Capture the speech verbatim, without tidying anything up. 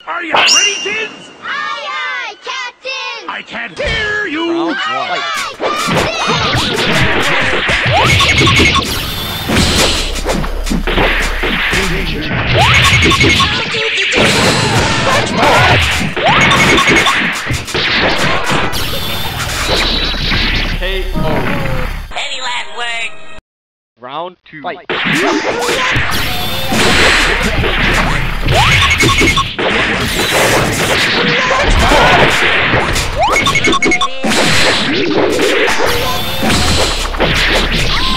Are you ready, kids? Aye, aye, Captain! I can't hear you! Round Aye, one. aye, K O. Any last word? Round two. Fight. Captain!